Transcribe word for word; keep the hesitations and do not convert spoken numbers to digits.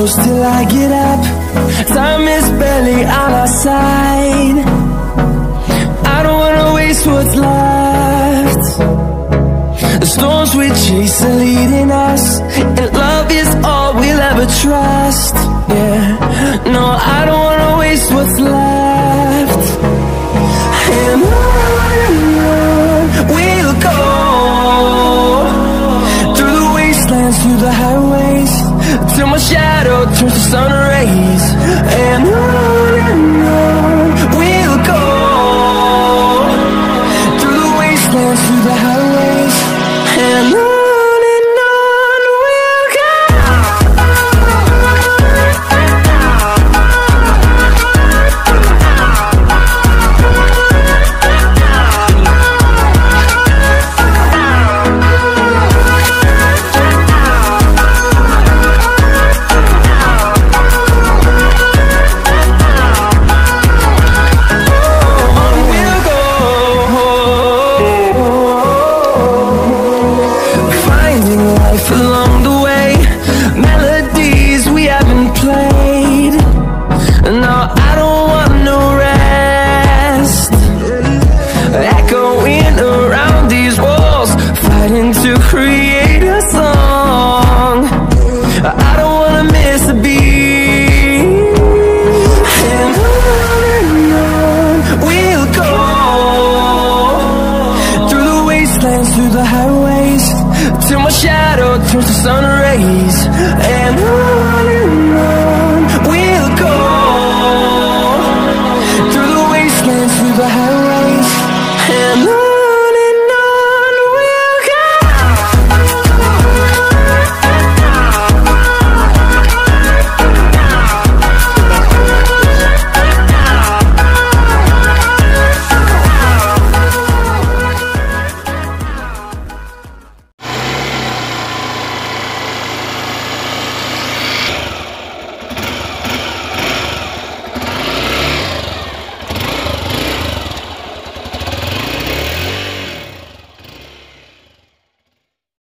close till I get up. Time is barely on our side. I don't wanna waste what's left. The storms we chase are leading us, and love is all we'll ever trust. Yeah, no, I don't wanna waste what's left.